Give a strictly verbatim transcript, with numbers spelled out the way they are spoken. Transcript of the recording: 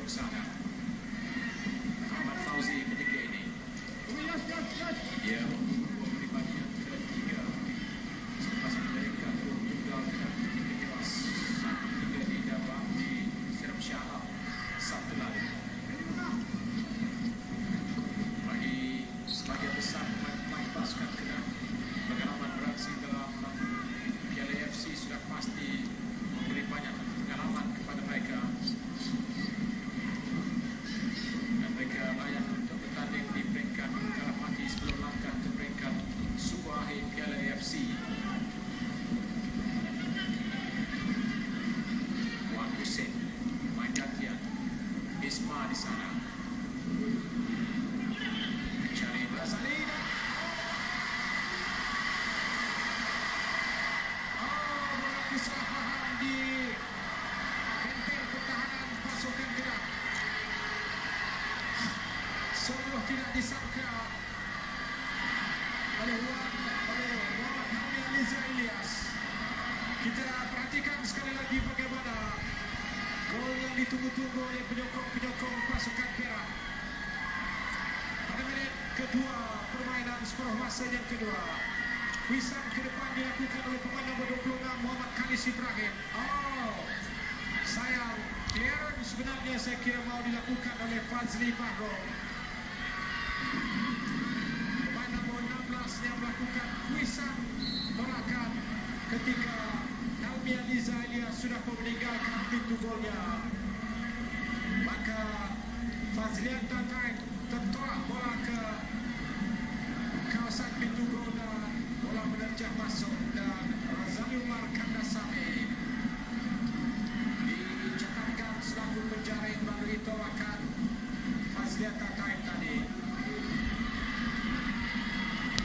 ke sana. Muhammad Fauzi ketika ini. Dia memberi bagian ketiga selepas mereka turun tunggal dengan ketika kelas satu tiga di Davao di Serap Syahab Sabtu lalu. Bagi sebagian besar pemain pasukan Kedah, pengalaman beraksi dalam L S fourteen sudah pasti memberi banyak pengalaman kepada mereka dan mereka layak untuk bertanding di peringkat kalah mati sebelum langkah ke peringkat suku akhir Piala A F C. Wan Hussein main gantian, Isma di sana cari Basali dan oh, bola kesalahan di benteng pertahanan pasukan Kedah. Sungguh tidak disangka oleh Wan oleh Muhammad Hamdi Aliza Ilyas. Kita perhatikan sekali lagi bagaimana gol yang ditunggu-tunggu oleh penyokong-penyokong pasukan Perak. Pada minit kedua permainan separuh masa yang kedua, kuisan ke depan dilakukan oleh pemain nombor dua puluh enam Muhammad Khalis Ibrahim. Oh, sayang, clearance sebenarnya saya kira mau dilakukan oleh Fazli Bahro. Pemain nombor enam belas yang melakukan kuisan tolakan ketika Helmi Aliza Ilyas sudah meninggalkan pintu golnya. Maka Fazlian Tatai tertolak bola ke kawasan pintu gol